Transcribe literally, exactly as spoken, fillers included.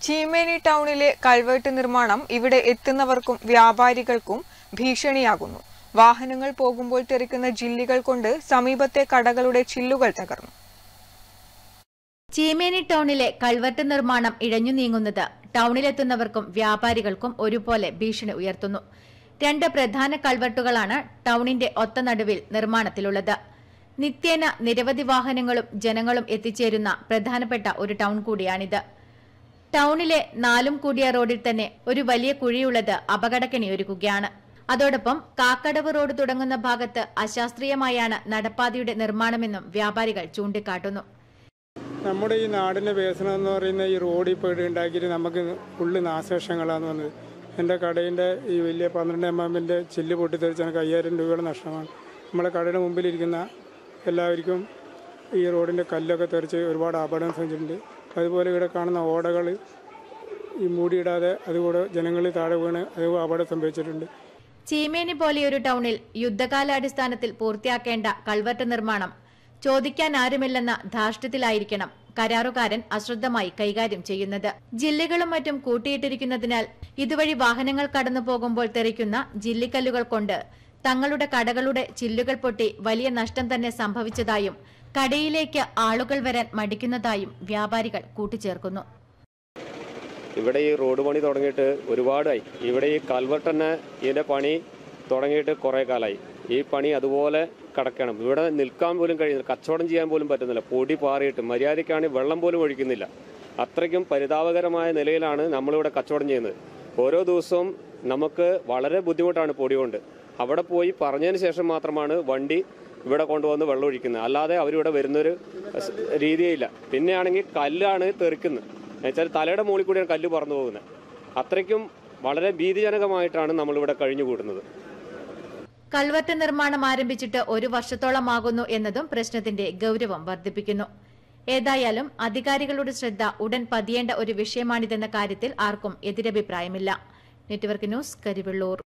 ചീമേനി ടൗണിലെ കൾവേർട്ട് നിർമ്മാണം ഇവിടെ എത്തുന്നവർക്കും വ്യാപാരികൾക്കും ഭീഷണിയാകുന്നു. വാഹനങ്ങൾ പോകുമ്പോൾ തെറിക്കുന്ന ജില്ലികൾ കൊണ്ട് സമീപത്തെ കടകളുടെ ചില്ലുകൾ തകർന്നു. ചീമേനി ടൗണിലെ കൾവർട്ട് നിർമ്മാണം ഇഴഞ്ഞു നീങ്ങുന്നത് ടൗണിലെത്തുന്നവർക്കും വ്യാപാരികൾക്കും ഒരുപോലെ ഭീഷണി ഉയർത്തുന്നു. രണ്ട് പ്രധാന കൾവർട്ടുകളാണ് ടൗണിന്റെ ഒത്ത നടുവിൽ നിർമ്മാണത്തിലുള്ളത്. നിത്യേന നിരവധി വാഹനങ്ങളും ജനങ്ങളും എത്തിച്ചേരുന്ന പ്രധാനപ്പെട്ട ഒരു ടൗൺ കൂടിയാണിത്. ടൗണിലെ നാലും കൂടിയ റോഡിൽ തന്നെ ഒരു വലിയ കുഴിയുള്ളത് അപകടക്കെണിയൊരുക്കുകയാണ്. അതോടൊപ്പം കാക്കടവ് റോഡ് തുടങ്ങുന്ന ഭാഗത്ത് അശാസ്ത്രീയമായാണ് നടപ്പാതയുടെ നിർമ്മാണമെന്നും വ്യാപാരികൾ ചൂണ്ടിക്കാട്ടുന്നു. നമ്മുടെ ഈ നാടിൻ്റെ വികസനം എന്ന് പറയുന്ന ഈ റോഡ് ഇപ്പോൾ ഉണ്ടാക്കിയിട്ട് നമുക്ക് ഫുള്ള് നാശനഷ്ടങ്ങളാണ് വന്നത്. എൻ്റെ കടയിൻ്റെ ഈ വലിയ പന്ത്രണ്ട് എം എമ്മിൻ്റെ ചില്ല് പൊട്ടിത്തെറിച്ച് എനിക്ക് അയ്യായിരം രൂപയുടെ നഷ്ടമാണ്. നമ്മളെ കടയുടെ മുമ്പിലിരിക്കുന്ന എല്ലാവർക്കും ഈ റോഡിൻ്റെ കല്ലൊക്കെ തെറിച്ച് ഒരുപാട് അപകടം സംഭവിച്ചിട്ടുണ്ട്. അതുപോലെ ഇവിടെ കാണുന്ന ഓടകൾ ഈ മൂടിയിടാതെ അതുകൂടെ ജനങ്ങളിൽ താഴെ വീണ് അത് അപകടം സംഭവിച്ചിട്ടുണ്ട്. ചീമേനി പോലെയൊരു ടൗണിൽ യുദ്ധകാലാടിസ്ഥാനത്തിൽ പൂർത്തിയാക്കേണ്ട കൾവർട്ട് നിർമ്മാണം ചോദിക്കാൻ ആരുമില്ലെന്ന ധാർഷ്ട്യത്തിലായിരിക്കണം കരാറുകാരൻ അശ്രദ്ധമായി കൈകാര്യം ചെയ്യുന്നത്. ജില്ലുകളും മറ്റും കൂട്ടിയിട്ടിരിക്കുന്നതിനാൽ ഇതുവഴി വാഹനങ്ങൾ കടന്നു പോകുമ്പോൾ തെറിക്കുന്ന ജില്ലിക്കല്ലുകൾ കൊണ്ട് തങ്ങളുടെ കടകളുടെ ചില്ലുകൾ പൊട്ടി വലിയ നഷ്ടം തന്നെ സംഭവിച്ചതായും കടയിലേക്ക് ആളുകൾ വരാൻ മടിക്കുന്നതായും വ്യാപാരികൾ കൂട്ടിച്ചേർക്കുന്നു. ഇവിടെ ഈ റോഡ് പണി തുടങ്ങിയിട്ട് ഒരുപാടായി. ഇവിടെ ഈ കൾവർട്ട് തന്നെ ഇതിൻ്റെ പണി തുടങ്ങിയിട്ട് കുറേ കാലമായി. ഈ പണി അതുപോലെ കിടക്കണം. ഇവിടെ നിൽക്കാൻ പോലും കഴിയുന്നില്ല, കച്ചവടം ചെയ്യാൻ പോലും പറ്റുന്നില്ല. പൊടി പാറിയിട്ട് മര്യാദയ്ക്കാണ് വെള്ളം പോലും ഒഴിക്കുന്നില്ല. അത്രയ്ക്കും പരിതാപകരമായ നിലയിലാണ് നമ്മളിവിടെ കച്ചവടം ചെയ്യുന്നത്. ഓരോ ദിവസവും നമുക്ക് വളരെ ബുദ്ധിമുട്ടാണ് പൊടി കൊണ്ട്. അവിടെ പോയി പറഞ്ഞതിന് ശേഷം മാത്രമാണ് വണ്ടി ഇവിടെ കൊണ്ടുവന്ന് വെള്ളം ഒഴിക്കുന്നത്. അല്ലാതെ അവരിവിടെ വരുന്നൊരു രീതിയില്ല. പിന്നെയാണെങ്കിൽ കല്ലാണ് തെറിക്കുന്നത്. എന്നുവെച്ചാൽ തലയുടെ മുകളിൽ കൂടിയാണ് കല്ല് പറന്നു പോകുന്നത്. അത്രയ്ക്കും വളരെ ഭീതിജനകമായിട്ടാണ് നമ്മളിവിടെ കഴിഞ്ഞുകൂടുന്നത്. കൾവർട്ട് നിർമ്മാണം ആരംഭിച്ചിട്ട് ഒരു വർഷത്തോളമാകുന്നു എന്നതും പ്രശ്നത്തിന്റെ ഗൌരവം വർദ്ധിപ്പിക്കുന്നു. ഏതായാലും അധികാരികളുടെ ശ്രദ്ധ ഉടൻ പതിയേണ്ട ഒരു വിഷയമാണിതെന്ന കാര്യത്തിൽ ആർക്കും എതിരഭിപ്രായമില്ല. Network news, Karivellur.